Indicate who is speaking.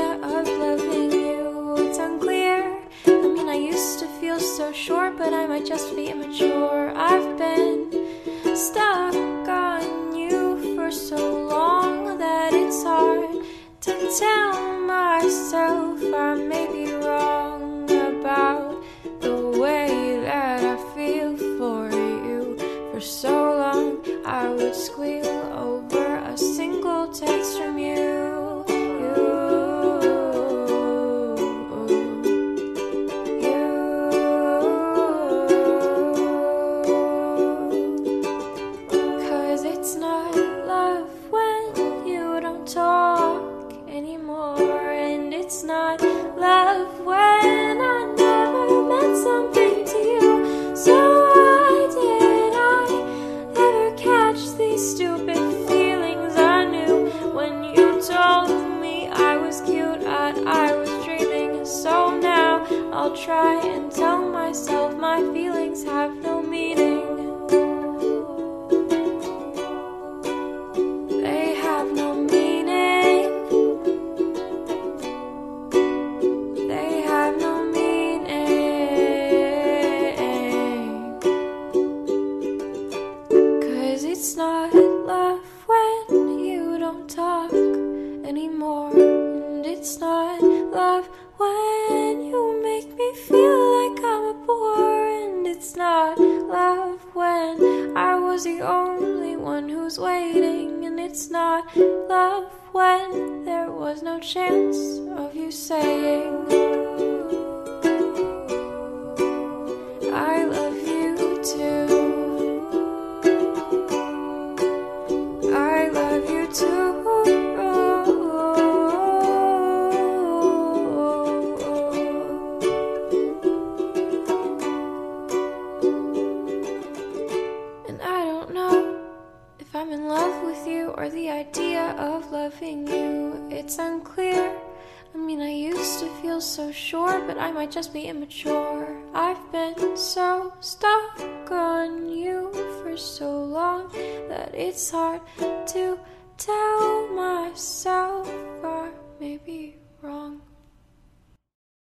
Speaker 1: idea of loving you. It's unclear. I mean, I used to feel so sure, but I might just be immature. I've been stuck on you for so long that it's hard to tell myself I may be wrong about the way that I feel for you. For so long I would squeal over a single text from you. Cause it's not love when you don't talk anymore, and it's not love when I never meant something to you. So why did I ever catch these stupid feelings I knew when you told me I was cute and I was dreaming? So now I'll try and tell myself my feelings have no meaning. They have no meaning. They have no meaning. Cause it's not love when you don't talk anymore, and it's not love when you make me feel like I'm a bore, and it's not love when I was the only one who's waiting, and it's not love when there was no chance of you saying I love you too. I love you too. And I don't know if I'm in love with you or the idea of loving you. It's unclear. I mean, I used to feel so sure, but I might just be immature. I've been so stuck on you for so long that it's hard to tell myself I may be wrong.